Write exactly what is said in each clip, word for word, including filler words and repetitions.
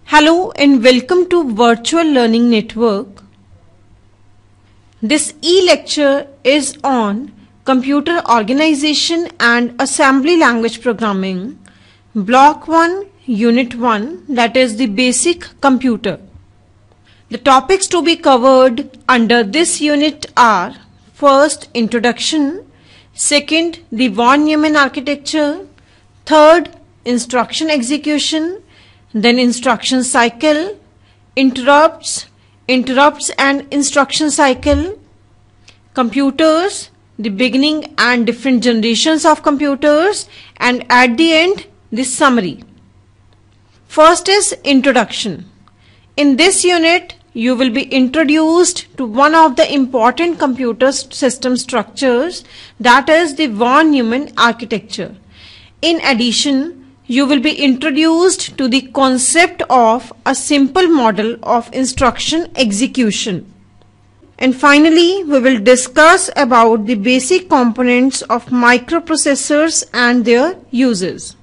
Hello and welcome to Virtual Learning Network. This e-lecture is on Computer Organization and Assembly Language Programming, Block one, Unit one, that is the basic computer. The topics to be covered under this unit are: first, introduction; second, the von Neumann architecture; third, instruction execution; then instruction cycle, interrupts, interrupts and instruction cycle, computers, the beginning and different generations of computers, and at the end, the summary. First is introduction. In this unit, you will be introduced to one of the important computer system structures, that is the von Neumann architecture. In addition, you will be introduced to the concept of a simple model of instruction execution. And finally, we will discuss about the basic components of microprocessors and their uses.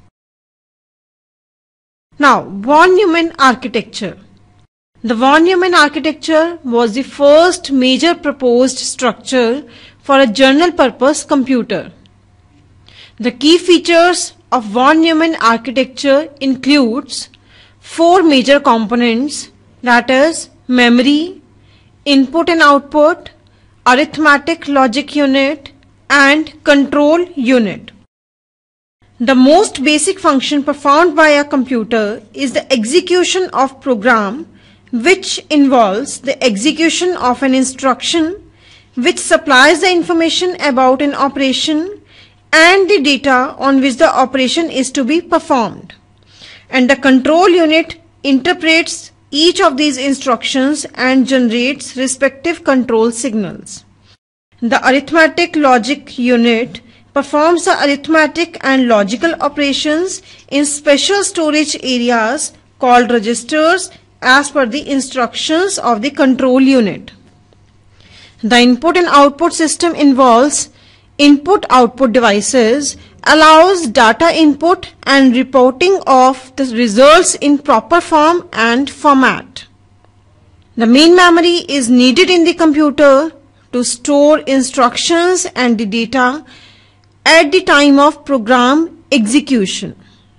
Now, von Neumann architecture. The von Neumann architecture was the first major proposed structure for a general purpose computer. The key features of von Neumann architecture includes four major components, that is memory, input and output, arithmetic logic unit, and control unit. The most basic function performed by a computer is the execution of program, which involves the execution of an instruction which supplies the information about an operation and the data on which the operation is to be performed. And the control unit interprets each of these instructions and generates respective control signals. The arithmetic logic unit performs the arithmetic and logical operations in special storage areas called registers as per the instructions of the control unit. The input and output system involves input-output devices, allows data input and reporting of the results in proper form and format. The main memory is needed in the computer to store instructions and the data at the time of program execution.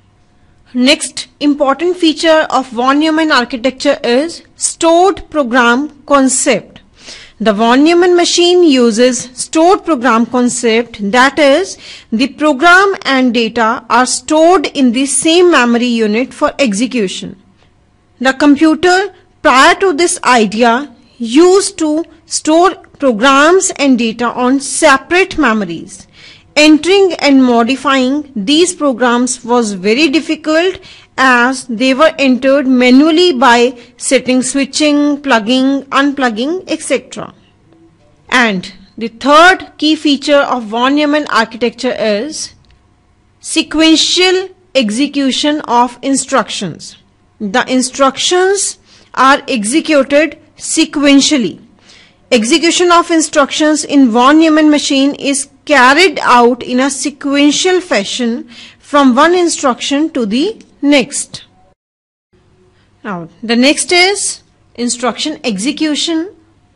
Next important feature of von Neumann architecture is stored program concept. The von Neumann machine uses stored program concept, that is, the program and data are stored in the same memory unit for execution. The computer prior to this idea used to store programs and data on separate memories. Entering and modifying these programs was very difficult as they were entered manually by setting, switching, plugging, unplugging, et cetera. And the third key feature of von Neumann architecture is sequential execution of instructions. The instructions are executed sequentially. Execution of instructions in von Neumann machine is carried out in a sequential fashion from one instruction to the next. Now, the next is instruction execution.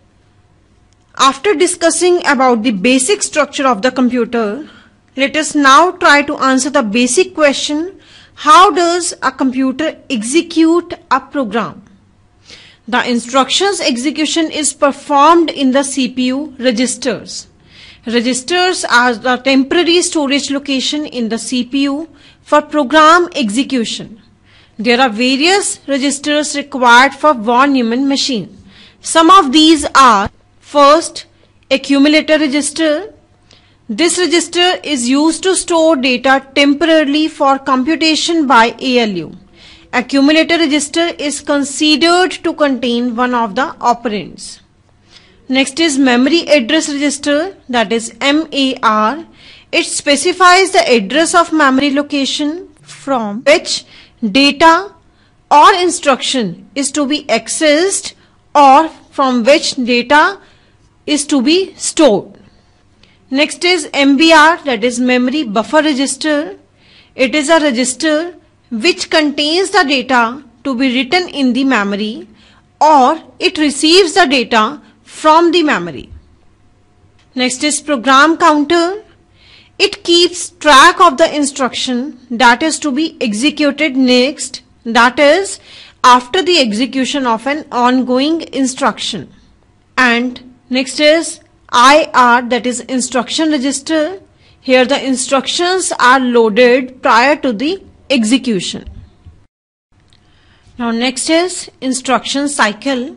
After discussing about the basic structure of the computer, let us now try to answer the basic question: how does a computer execute a program? The instructions execution is performed in the C P U registers. Registers are the temporary storage location in the C P U for program execution. There are various registers required for von Neumann machine. Some of these are: first, accumulator register. This register is used to store data temporarily for computation by A L U. Accumulator register is considered to contain one of the operands. Next is memory address register, that is M A R. It specifies the address of memory location from which data or instruction is to be accessed or from which data is to be stored. Next is M B R, that is memory buffer register. It is a register which contains the data to be written in the memory, or it receives the data from the memory. Next is program counter. It keeps track of the instruction that is to be executed next, that is after the execution of an ongoing instruction. And next is I R, that is instruction register. Here the instructions are loaded prior to the execution. Now next is instruction cycle.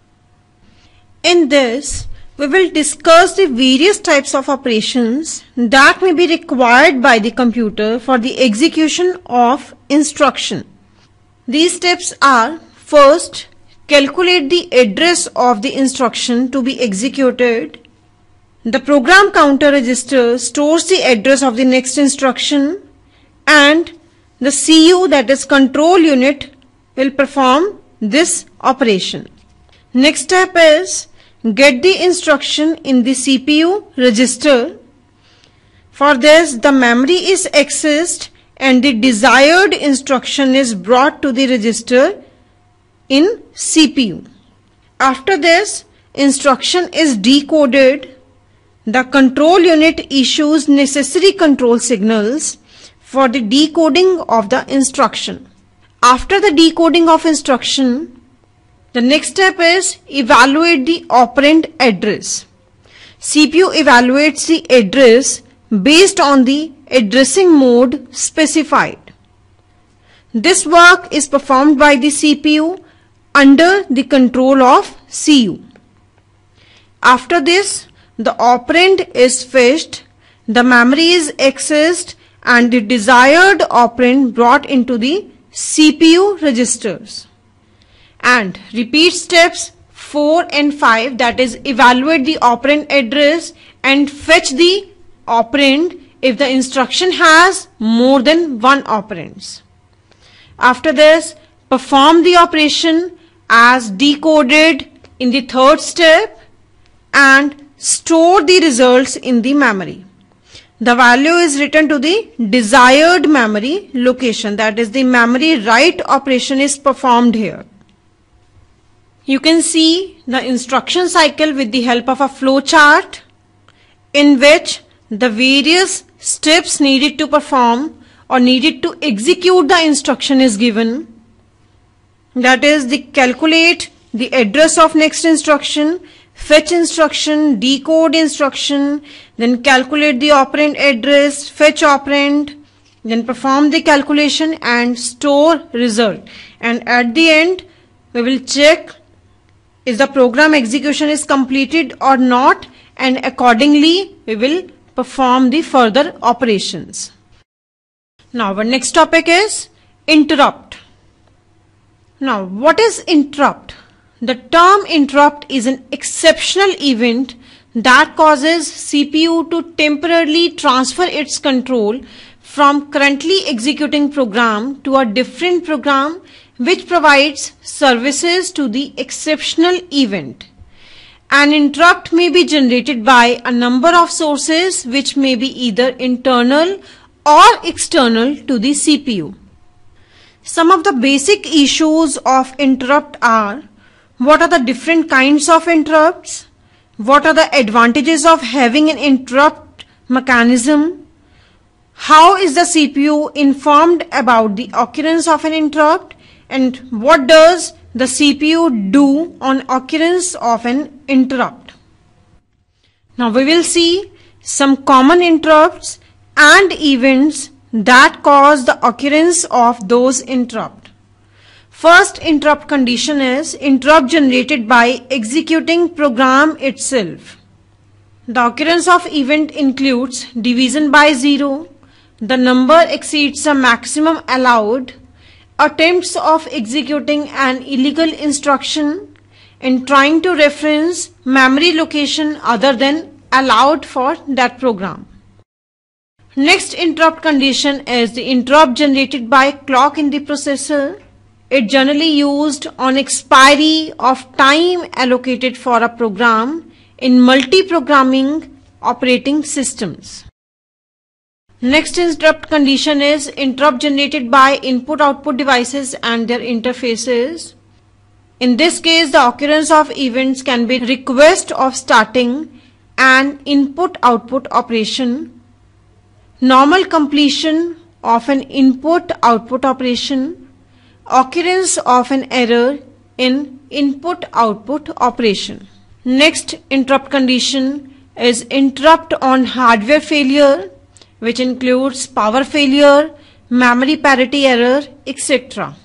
In this, we will discuss the various types of operations that may be required by the computer for the execution of instruction. These steps are: first, calculate the address of the instruction to be executed. The program counter register stores the address of the next instruction, and the C U, that is control unit, will perform this operation. Next step is get the instruction in the C P U register. For this, the memory is accessed and the desired instruction is brought to the register in C P U. After this, instruction is decoded. The control unit issues necessary control signals for the decoding of the instruction. After the decoding of instruction, the next step is evaluate the operand address. C P U evaluates the address based on the addressing mode specified. This work is performed by the C P U under the control of C U. After this, the operand is fetched, the memory is accessed, and the desired operand brought into the C P U registers. And repeat steps four and five, that is evaluate the operand address and fetch the operand if the instruction has more than one operands. After this, perform the operation as decoded in the third step and store the results in the memory. The value is written to the desired memory location, that is the memory write operation is performed here. You can see the instruction cycle with the help of a flow chart in which the various steps needed to perform or needed to execute the instruction is given. That is the calculate the address of next instruction, fetch instruction, decode instruction, then calculate the operand address, fetch operand, then perform the calculation and store result. And at the end, we will check if the program execution is completed or not, and accordingly we will perform the further operations. Now our next topic is interrupt. Now what is interrupt? The term interrupt is an exceptional event that causes C P U to temporarily transfer its control from currently executing program to a different program which provides services to the exceptional event. An interrupt may be generated by a number of sources which may be either internal or external to the C P U. Some of the basic issues of interrupt are: what are the different kinds of interrupts? What are the advantages of having an interrupt mechanism? How is the C P U informed about the occurrence of an interrupt? And what does the C P U do on occurrence of an interrupt? Now we will see some common interrupts and events that cause the occurrence of those interrupts. First interrupt condition is interrupt generated by executing program itself. The occurrence of event includes division by zero, the number exceeds a maximum allowed, attempts of executing an illegal instruction, and trying to reference memory location other than allowed for that program. Next interrupt condition is the interrupt generated by clock in the processor. It generally used on expiry of time allocated for a program in multi-programming operating systems. Next interrupt condition is interrupt generated by input-output devices and their interfaces. In this case, the occurrence of events can be request of starting an input-output operation, normal completion of an input-output operation, occurrence of an error in input-output operation. Next interrupt condition is interrupt on hardware failure, which includes power failure, memory parity error, et cetera.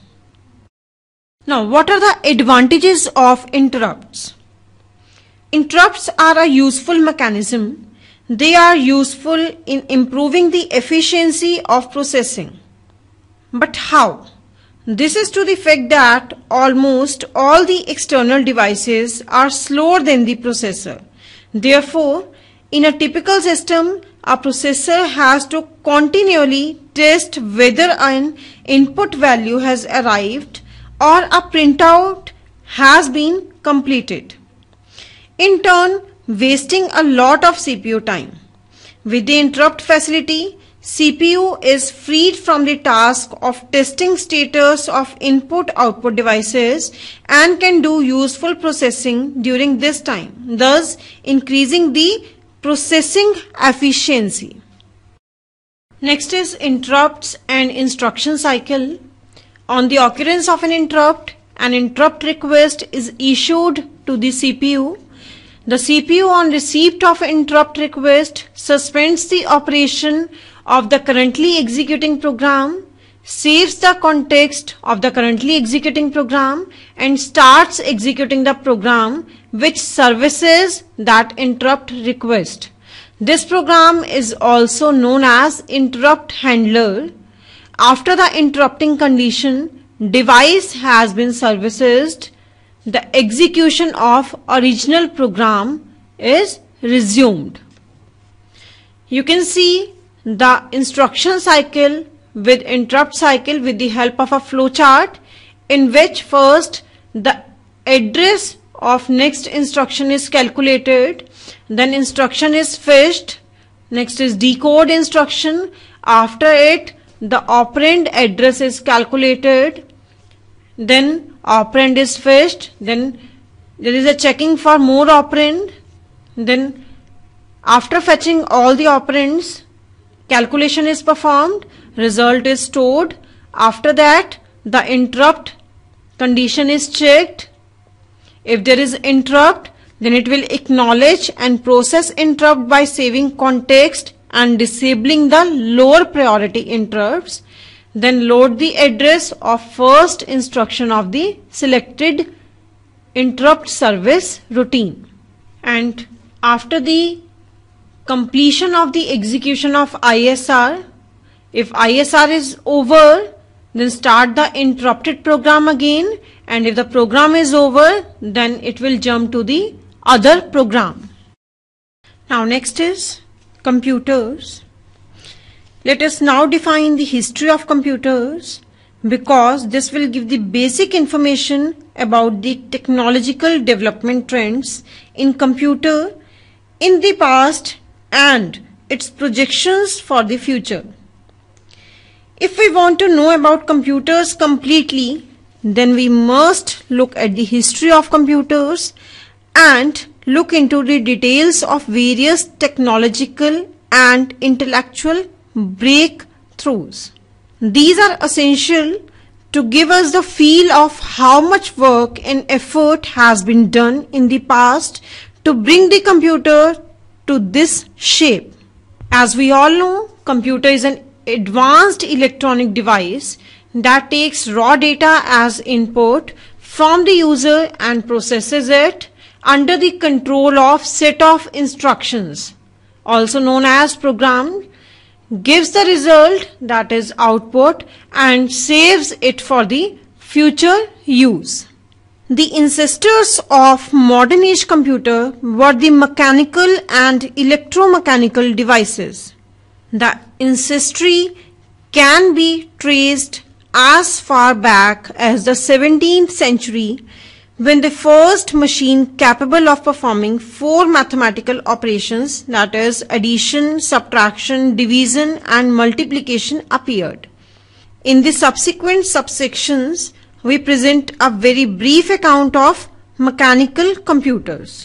Now, what are the advantages of interrupts? Interrupts are a useful mechanism. They are useful in improving the efficiency of processing. But how? This is to the fact that almost all the external devices are slower than the processor. Therefore, in a typical system, a processor has to continually test whether an input value has arrived or a printout has been completed, in turn wasting a lot of C P U time. With the interrupt facility, C P U is freed from the task of testing status of input-output devices and can do useful processing during this time, thus increasing the processing efficiency. Next is interrupts and instruction cycle. On the occurrence of an interrupt, an interrupt request is issued to the C P U. The C P U, on receipt of an interrupt request, suspends the operation of the currently executing program, saves the context of the currently executing program, and starts executing the program which services that interrupt request. This program is also known as interrupt handler. After the interrupting condition, device has been serviced, the execution of original program is resumed. You can see the instruction cycle with interrupt cycle with the help of a flowchart, in which first the address of next instruction is calculated, then instruction is fetched, next is decode instruction, after it the operand address is calculated, then operand is fetched, then there is a checking for more operand, then after fetching all the operands, calculation is performed, result is stored. After that, the interrupt condition is checked. If there is interrupt, then it will acknowledge and process interrupt by saving context and disabling the lower priority interrupts. Then load the address of first instruction of the selected interrupt service routine. And after the completion of the execution of I S R, if I S R is over, then start the interrupted program again, and if the program is over, then it will jump to the other program. Now next is computers. Let us now define the history of computers, because this will give the basic information about the technological development trends in computer in the past and its projections for the future. If we want to know about computers completely, then we must look at the history of computers and look into the details of various technological and intellectual breakthroughs. These are essential to give us the feel of how much work and effort has been done in the past to bring the computer to this shape. As we all know, computer is an advanced electronic device that takes raw data as input from the user and processes it under the control of set of instructions, also known as program, gives the result, that is output, and saves it for the future use. The ancestors of modern age computer were the mechanical and electromechanical devices. The ancestry can be traced as far back as the seventeenth century, when the first machine capable of performing four mathematical operations, that is addition, subtraction, division and multiplication, appeared. In the subsequent subsections, we present a very brief account of mechanical computers.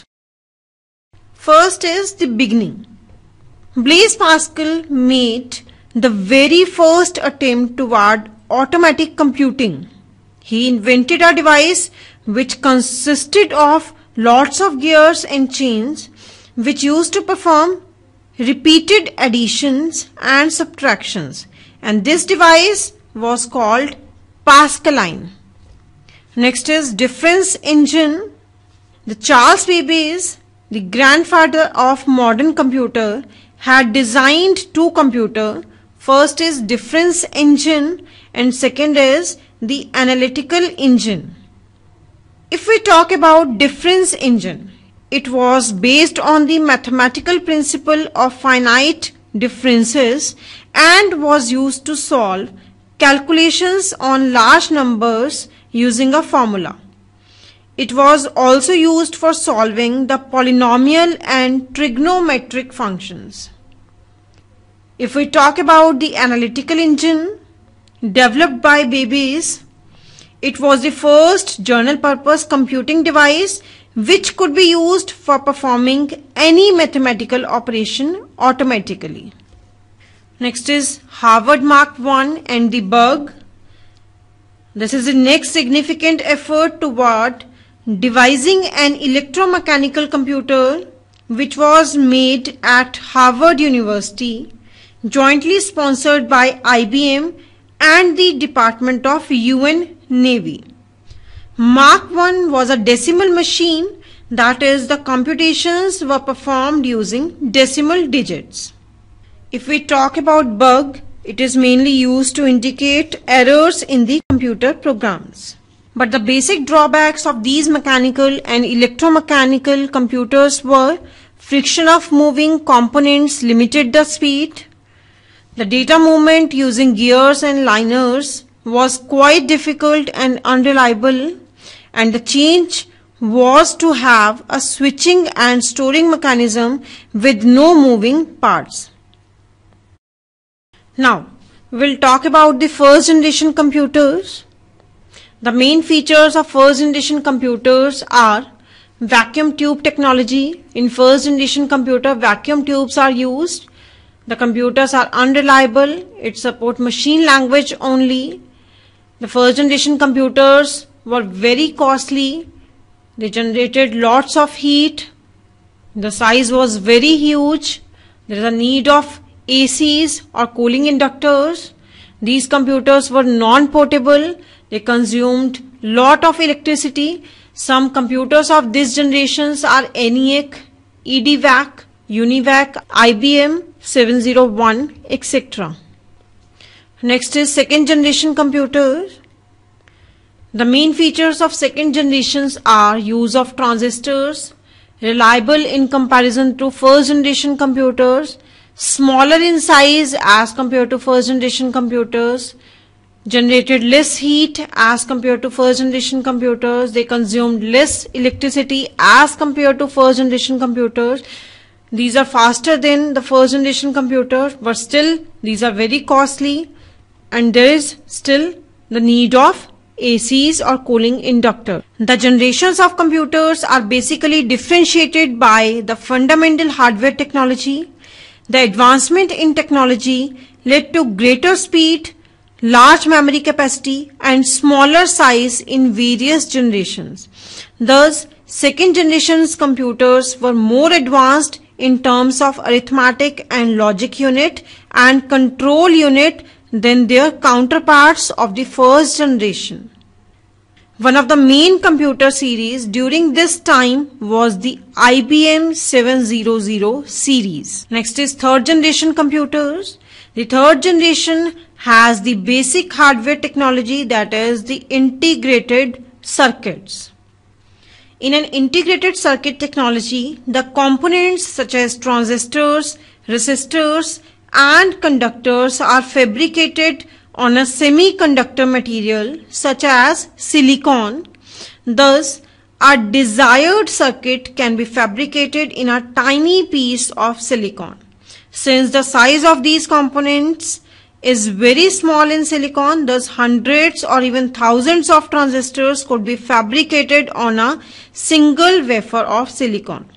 First is the beginning. Blaise Pascal made the very first attempt toward automatic computing. He invented a device which consisted of lots of gears and chains which used to perform repeated additions and subtractions, and this device was called Pascaline. Next is difference engine. The Charles Babbage, the grandfather of modern computer, had designed two computers. First is difference engine and second is the analytical engine. If we talk about difference engine, it was based on the mathematical principle of finite differences and was used to solve calculations on large numbers using a formula. It was also used for solving the polynomial and trigonometric functions. If we talk about the analytical engine developed by Babbage, it was the first general purpose computing device which could be used for performing any mathematical operation automatically. Next is Harvard Mark one and the bug. This is the next significant effort toward devising an electromechanical computer which was made at Harvard University, jointly sponsored by I B M and the Department of U N Navy. Mark one was a decimal machine, that is, the computations were performed using decimal digits. If we talk about bug, it is mainly used to indicate errors in the computer programs. But the basic drawbacks of these mechanical and electromechanical computers were friction of moving components limited the speed. The data movement using gears and liners was quite difficult and unreliable, and the change was to have a switching and storing mechanism with no moving parts. Now, we'll talk about the first generation computers. The main features of first generation computers are vacuum tube technology. In first generation computer, vacuum tubes are used. The computers are unreliable. It supports machine language only. The first generation computers were very costly. They generated lots of heat. The size was very huge. There is a need of A Cs or cooling inductors. These computers were non-portable. They consumed lot of electricity. Some computers of this generations are ENIAC, EDVAC, UNIVAC, I B M seven oh one, et cetera. Next is second generation computers. The main features of second generations are use of transistors, reliable in comparison to first generation computers, smaller in size as compared to first generation computers, generated less heat as compared to first generation computers, they consumed less electricity as compared to first generation computers. These are faster than the first generation computer, but still these are very costly, and there is still the need of A Cs or cooling inductor. The generations of computers are basically differentiated by the fundamental hardware technology. The advancement in technology led to greater speed, large memory capacity and smaller size in various generations. Thus, second generation's computers were more advanced in terms of arithmetic and logic unit and control unit than their counterparts of the first generation. One of the main computer series during this time was the I B M seven hundred series. Next is third generation computers. The third generation has the basic hardware technology, that is the integrated circuits. In an integrated circuit technology, the components such as transistors, resistors and conductors are fabricated on a semiconductor material such as silicon. Thus, a desired circuit can be fabricated in a tiny piece of silicon. Since the size of these components is very small in silicon, thus hundreds or even thousands of transistors could be fabricated on a single wafer of silicon.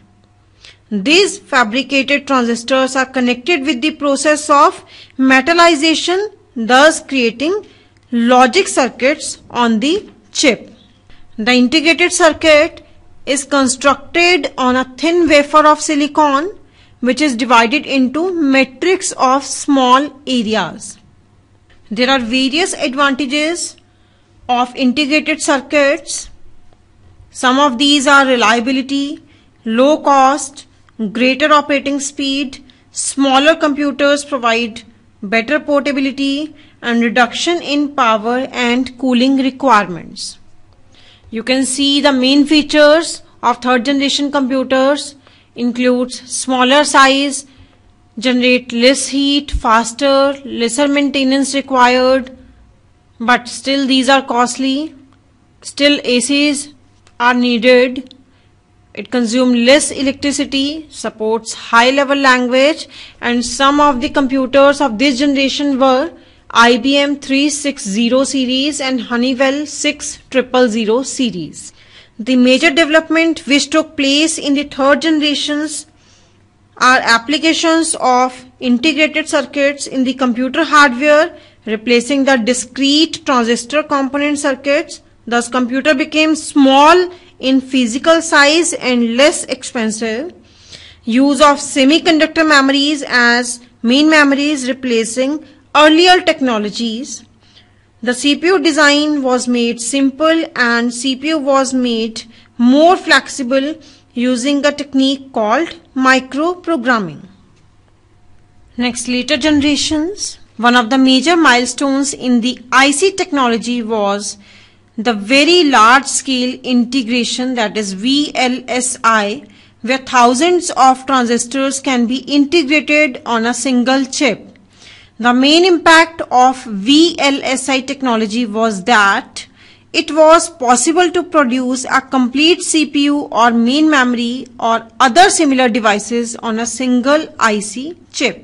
These fabricated transistors are connected with the process of metallization, thus creating logic circuits on the chip. The integrated circuit is constructed on a thin wafer of silicon, which is divided into matrix of small areas. There are various advantages of integrated circuits. Some of these are reliability, low cost, greater operating speed, smaller computers provide better portability, and reduction in power and cooling requirements. You can see the main features of third generation computers includes smaller size, generate less heat, faster, lesser maintenance required, but still these are costly. Still A Cs are needed. It consumes less electricity, supports high level language, and some of the computers of this generation were I B M three sixty series and Honeywell six thousand series. The major development which took place in the third generations are applications of integrated circuits in the computer hardware, replacing the discrete transistor component circuits. Thus, computer became small in physical size and less expensive. Use of semiconductor memories as main memories, replacing earlier technologies. The C P U design was made simple and C P U was made more flexible using a technique called microprogramming. Next, later generations. One of the major milestones in the I C technology was the very large scale integration, that is V L S I, where thousands of transistors can be integrated on a single chip. The main impact of V L S I technology was that it was possible to produce a complete C P U or main memory or other similar devices on a single I C chip.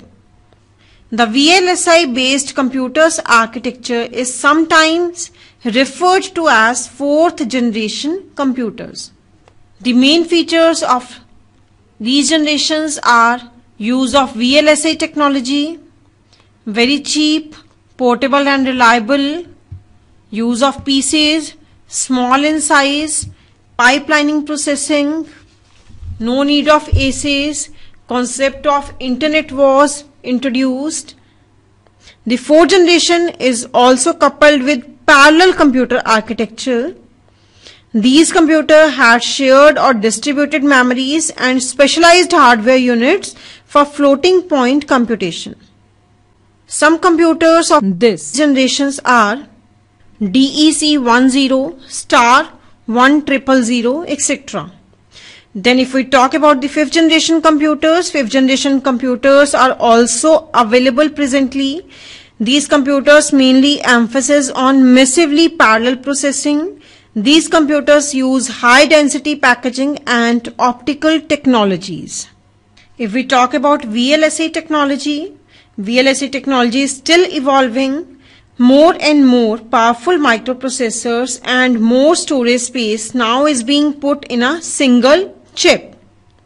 The V L S I based computers architecture is sometimes referred to as fourth generation computers. The main features of these generations are use of V L S I technology, very cheap, portable and reliable, use of P Cs, small in size, pipelining processing, no need of A Cs, concept of internet was introduced. The fourth generation is also coupled with parallel computer architecture. These computers had shared or distributed memories and specialized hardware units for floating point computation. Some computers of this generations are D E C ten, Star one thousand, et cetera. Then if we talk about the fifth generation computers, fifth generation computers are also available presently. These computers mainly emphasize on massively parallel processing. These computers use high density packaging and optical technologies. If we talk about V L S I technology, V L S I technology is still evolving. More and more powerful microprocessors and more storage space now is being put in a single chip.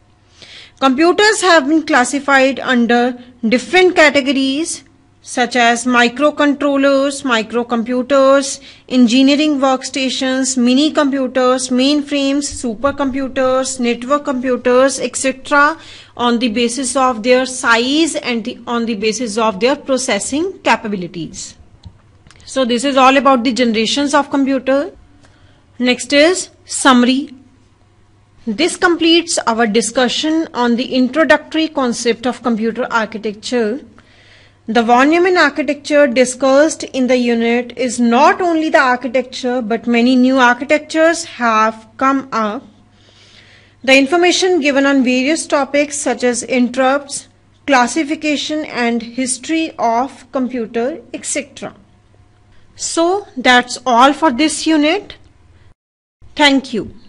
Computers have been classified under different categories such as microcontrollers, microcomputers, engineering workstations, mini computers, mainframes, supercomputers, network computers, et cetera on the basis of their size and the, on the basis of their processing capabilities. So this is all about the generations of computer. Next is summary. This completes our discussion on the introductory concept of computer architecture. The von Neumann architecture discussed in the unit is not only the architecture, but many new architectures have come up. The information given on various topics such as interrupts, classification and history of computer, et cetera. So that's all for this unit. Thank you.